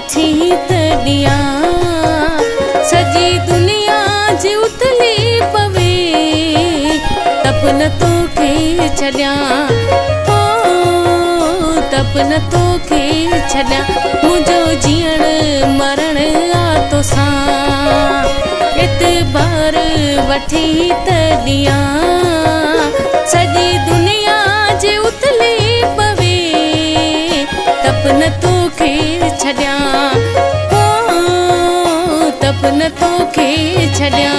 वठी तॾियां सॼी दुनिया जे उथली पवे तप न तोखे छॾियां हो तप न तोखे छॾियां मुंहिंजो जीअण मरण आ तोसां एतबार वठी तॾियां सॼी दुनिया जे उथली पवे तप न तोखे छॾियां हो तप न तोखे छॾियां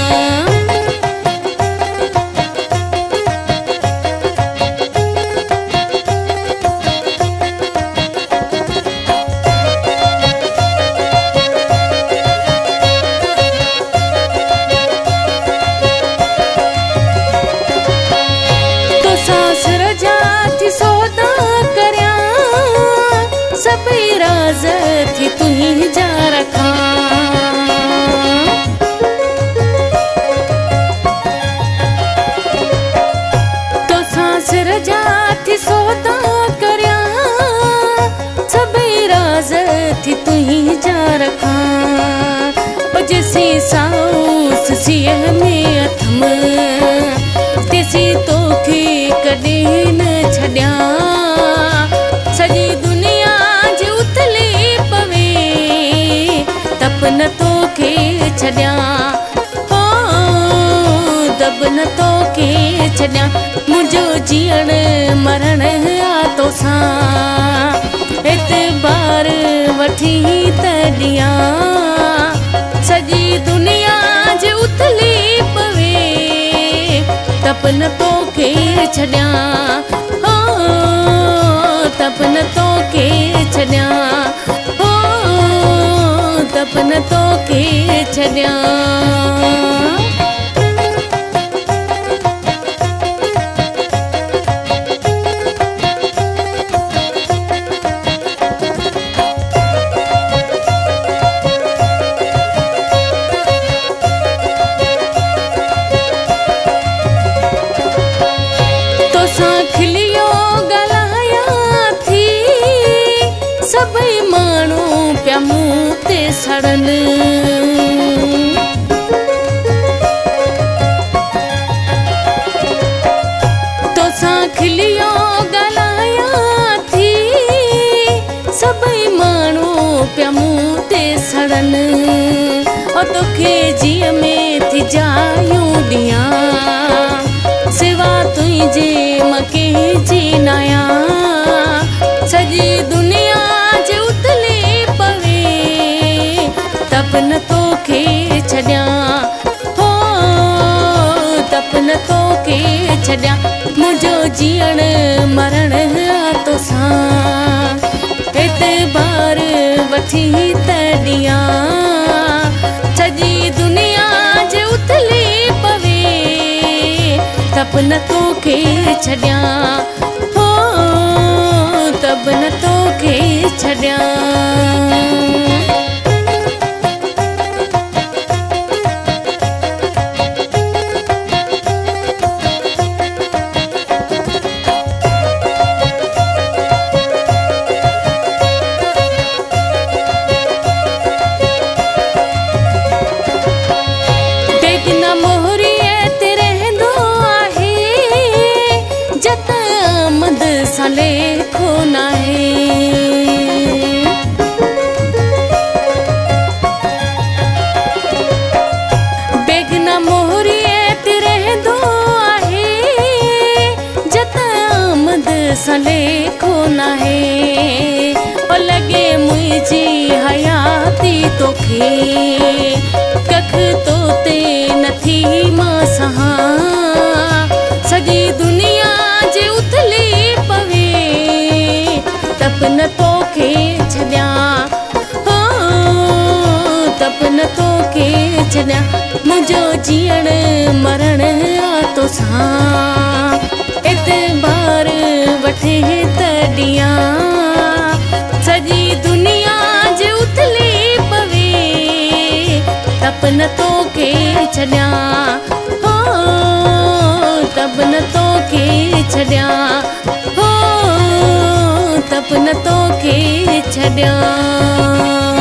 सभई राज थी तुही जा रखां तोसां सिर जा थी सौदा करियां सभई राज थी तुही जा रखां जेसी साउस सीअ में अथम तेसी तोखे कॾहिं न छॾियां सॼी दुनिया जे उथली पवे तप न तोखे छॾियां हो तप न तोखे छॾियां मुंहिंजो जीअण मरण आ तोसां एतबार वठी तॾियां सॼी दुनिया जे उथली पवे तप न तोखे छॾियां हो तप न तोखे छॾियां हो तप न तोखे छॾियां तोसां खिलियो सभई माण्हू पिया मूं ते सड़नि तोसां खिलियो ॻाल्हायां थी सभई माण्हू पिया मूं ते सड़नि तोखे जीअ में थी जायूं ॾियां सिवा तुंहिंजे मां कंहिंजी न आहियां सॼी दुनिया जे उथली पवे तप न तोखे छॾियां हो तप न तोखे छॾियां मुंहिंजो जीअण मरण आ तोसां एतबार वठी तॾियां सॼी दुनिया जे उथली पवे तप न तोखे छॾियां हो तप न तोखे छॾियां बेगना मोहरीअ ते रहंदो आहे जत आमद सां लेखो नाहे बेगना मोहरीअ ते रहंदो आहे जत आमद सां लेखो नाहे लॻे मुंहिंजी हयाती तोखे कख तो ते नथी मां सहां सॼी दुनिया जे उथली पवे तप न तोखे छॾियां हो तप न तोखे छॾियां मुंहिंजो जीअण मरण आ तोसां एतबार वठी तॾियां सॼी दुनिया जे उथली पवे तप न तोखे छॾियां हो तप न तोखे छॾियां हो तप सपन तोखे छॾियां।